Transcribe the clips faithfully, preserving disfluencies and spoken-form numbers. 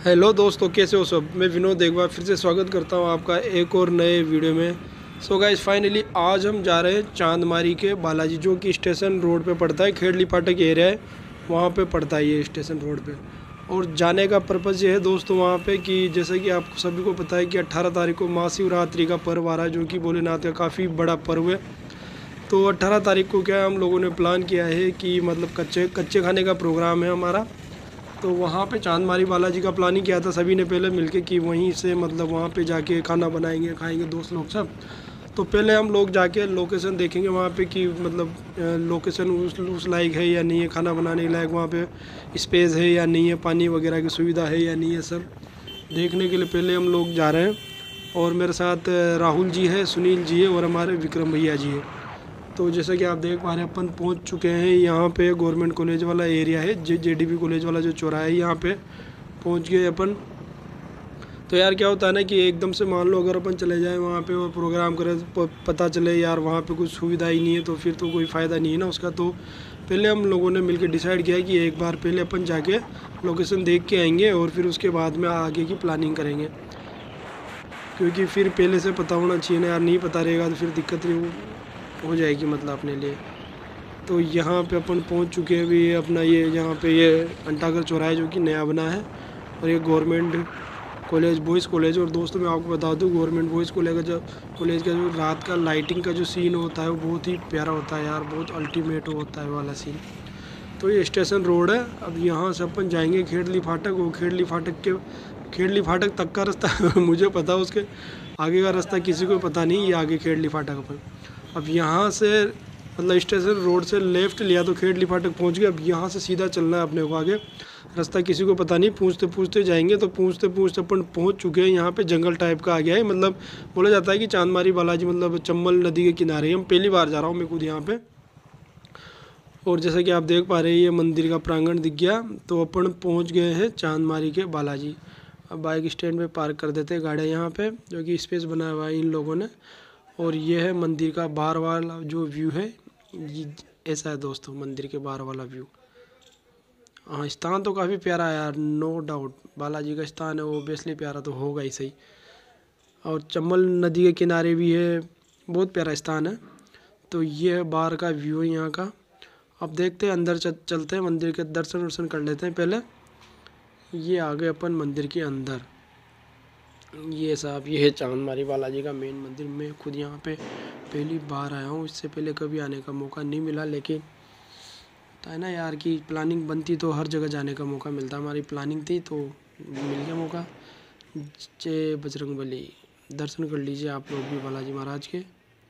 Hello दोस्तों, कैसे हो सब। मैं विनोद एक बार फिर से स्वागत करता हूं आपका एक और नए वीडियो में। सो गाइस, फाइनली आज हम जा रहे हैं चांदमारी के बालाजी, जो कि स्टेशन रोड पे पड़ता है। खेड़ली फाटक एरिया है, वहां पे पड़ता है ये स्टेशन रोड पे। और जाने का पर्पज़ ये है दोस्तों वहाँ पे कि जैसे कि आप सभी को पता है कि अट्ठारह तारीख को महाशिवरात्रि का पर्व आ रहा है, जो कि भोलेनाथ का काफ़ी बड़ा पर्व है। तो अट्ठारह तारीख को क्या है, हम लोगों ने प्लान किया है कि मतलब कच्चे कच्चे खाने का प्रोग्राम है हमारा। तो वहाँ पे चांदमारी बालाजी का प्लानिंग किया था सभी ने पहले मिलके कि वहीं से मतलब वहाँ पे जाके खाना बनाएंगे, खाएंगे दोस्त लोग सब। तो पहले हम लोग जाके लोकेशन देखेंगे वहाँ पे कि मतलब लोकेशन उस उस लायक है या नहीं है, खाना बनाने लायक वहाँ पे स्पेस है या नहीं है, पानी वगैरह की सुविधा है या नहीं है, सब देखने के लिए पहले हम लोग जा रहे हैं। और मेरे साथ राहुल जी है, सुनील जी है और हमारे विक्रम भैया जी है। तो जैसा कि आप देख पा रहे हैं, अपन पहुंच चुके हैं यहाँ पे। गवर्नमेंट कॉलेज वाला एरिया है, जे जेडीबी कॉलेज वाला जो चौराहा है, यहाँ पे पहुंच गए अपन। तो यार क्या होता है ना कि एकदम से मान लो अगर अपन चले जाएं वहाँ पे और प्रोग्राम करें, प- पता चले यार वहाँ पे कुछ सुविधा ही नहीं है, तो फिर तो कोई फ़ायदा नहीं है ना उसका। तो पहले हम लोगों ने मिलकर डिसाइड किया कि एक बार पहले अपन जाके लोकेशन देख के आएंगे और फिर उसके बाद में आगे की प्लानिंग करेंगे। क्योंकि फिर पहले से पता होना चाहिए ना यार, नहीं पता रहेगा तो फिर दिक्कत नहीं हो हो जाएगी मतलब अपने लिए। तो यहाँ पे अपन पहुँच चुके हैं अभी अपना ये यहाँ पे ये अंटागढ़ चौराहा जो कि नया बना है। और ये गवर्नमेंट कॉलेज, बॉयज़ कॉलेज। और दोस्तों मैं आपको बता दूँ, गवर्नमेंट बॉयज़ कॉलेज का जो कॉलेज का जो रात का लाइटिंग का जो सीन होता है वो बहुत ही प्यारा होता है यार, बहुत अल्टीमेट होता है वाला सीन। तो ये स्टेशन रोड है। अब यहाँ से अपन जाएंगे खेड़ली फाटक। वो खेड़ली फाटक के खेड़ली फाटक तक का रास्ता मुझे पता, उसके आगे का रास्ता किसी को पता नहीं। ये आगे खेड़ली फाटक अपन, अब यहाँ से मतलब स्टेशन रोड से लेफ़्ट लिया तो खेड़ली फाटक पहुँच गए। अब यहाँ से सीधा चलना है अपने को आगे, रास्ता किसी को पता नहीं। पूछते पूछते जाएंगे। तो पूछते पूछते अपन पहुँच चुके हैं यहाँ पे। जंगल टाइप का आ गया है, मतलब बोला जाता है कि चांदमारी बालाजी मतलब चंबल नदी के किनारे। हम पहली बार जा रहा हूँ मैं खुद यहाँ पे। और जैसा कि आप देख पा रहे हैं, ये मंदिर का प्रांगण दिख गया। तो अपन पहुंच गए हैं चांदमारी के बालाजी। अब बाइक स्टैंड पे पार्क कर देते हैं गाड़ियाँ यहाँ पे, जो कि स्पेस बनाया हुआ है इन लोगों ने। और ये है मंदिर का बाहर वाला जो व्यू है, ये ऐसा है दोस्तों मंदिर के बाहर वाला व्यू। हाँ, स्थान तो काफ़ी प्यारा है यार, नो डाउट। बालाजी का स्थान है वो ऑब्वियसली प्यारा तो होगा ही सही। और चंबल नदी के किनारे भी है, बहुत प्यारा स्थान है। तो ये है बाहर का व्यू है यहाँ का। अब देखते हैं अंदर चलते हैं, मंदिर के दर्शन वर्शन कर लेते हैं पहले। ये आ गए अपन मंदिर के अंदर। ये साहब, ये है चांदमारी बालाजी का मेन मंदिर। मैं खुद यहाँ पे पहली बार आया हूँ, इससे पहले कभी आने का मौका नहीं मिला। लेकिन होता है ना यार कि प्लानिंग बनती तो हर जगह जाने का मौका मिलता। हमारी प्लानिंग थी तो मिल गया मौका। जय बजरंगबली। दर्शन कर लीजिए आप लोग भी बालाजी महाराज के।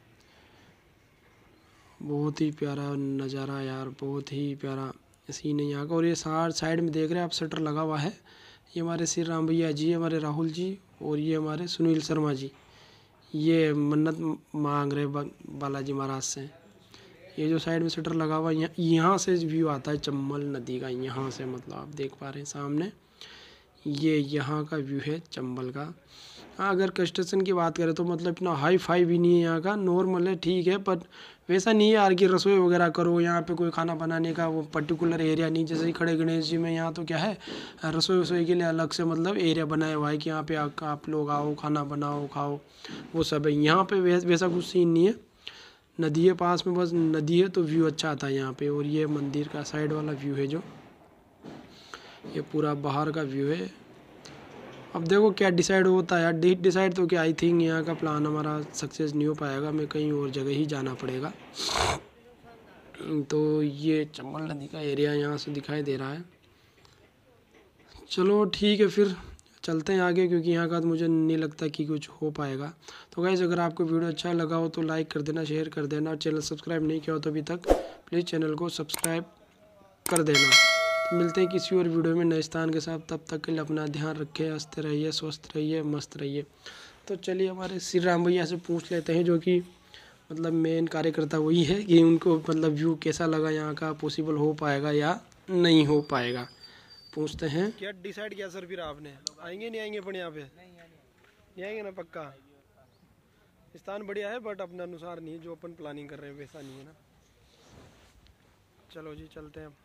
बहुत ही प्यारा नज़ारा यार, बहुत ही प्यारा सीन है यहाँ का। और ये सार साइड में देख रहे हैं आप, शटर लगा हुआ है। ये हमारे श्री राम भैया जी, हमारे राहुल जी, और ये हमारे सुनील शर्मा जी। ये मन्नत मांग रहे बालाजी महाराज से। ये जो साइड में शटर लगा हुआ है, यहाँ यहाँ से व्यू आता है चंबल नदी का। यहाँ से मतलब आप देख पा रहे हैं सामने, ये यहाँ का व्यू है चंबल का। हाँ, अगर कंस्ट्रक्शन की बात करें तो मतलब इतना हाई फाई भी नहीं है यहाँ का, नॉर्मल है, ठीक है। पर वैसा नहीं है यार कि रसोई वगैरह करो यहाँ पे, कोई खाना बनाने का वो पर्टिकुलर एरिया नहीं। जैसे खड़े गणेश जी में यहाँ तो क्या है, रसोई वसोई के लिए अलग से मतलब एरिया बनाया हुआ है कि यहाँ पे आ, आप लोग आओ, खाना बनाओ, खाओ, वो सब है। यहाँ पे वैसा कुछ सीन नहीं है। नदी है पास में, बस नदी है तो व्यू अच्छा आता है यहाँ पे। और ये मंदिर का साइड वाला व्यू है, जो ये पूरा बाहर का व्यू है। अब देखो क्या डिसाइड होता है यार। डेट डिसाइड तो क्या, आई थिंक यहाँ का प्लान हमारा सक्सेस नहीं हो पाएगा, हमें कहीं और जगह ही जाना पड़ेगा। तो ये चंबल नदी का एरिया यहाँ से दिखाई दे रहा है। चलो ठीक है, फिर चलते हैं आगे, क्योंकि यहाँ का तो मुझे नहीं लगता कि कुछ हो पाएगा। तो गाइस, अगर आपको वीडियो अच्छा लगा हो तो लाइक कर देना, शेयर कर देना, और चैनल सब्सक्राइब नहीं किया हो तो अभी तक प्लीज़ चैनल को सब्सक्राइब कर देना। तो मिलते हैं किसी और वीडियो में नए स्थान के साथ। तब तक के लिए अपना ध्यान रखें, हंसते रहिए, स्वस्थ रहिए, मस्त रहिए। तो चलिए हमारे श्री राम भैया से पूछ लेते हैं, जो कि मतलब मेन कार्यकर्ता वही है, कि उनको मतलब व्यू कैसा लगा यहाँ का, पॉसिबल हो पाएगा या नहीं हो पाएगा, पूछते हैं। क्या डिसाइड किया सर फिर आपने, आएंगे नहीं आएंगे अपन यहाँ पे? नहीं आएंगे ना पक्का? स्थान बढ़िया है बट अपने अनुसार नहीं, जो अपन प्लानिंग कर रहे हैं वैसा नहीं है ना। चलो जी, चलते हैं।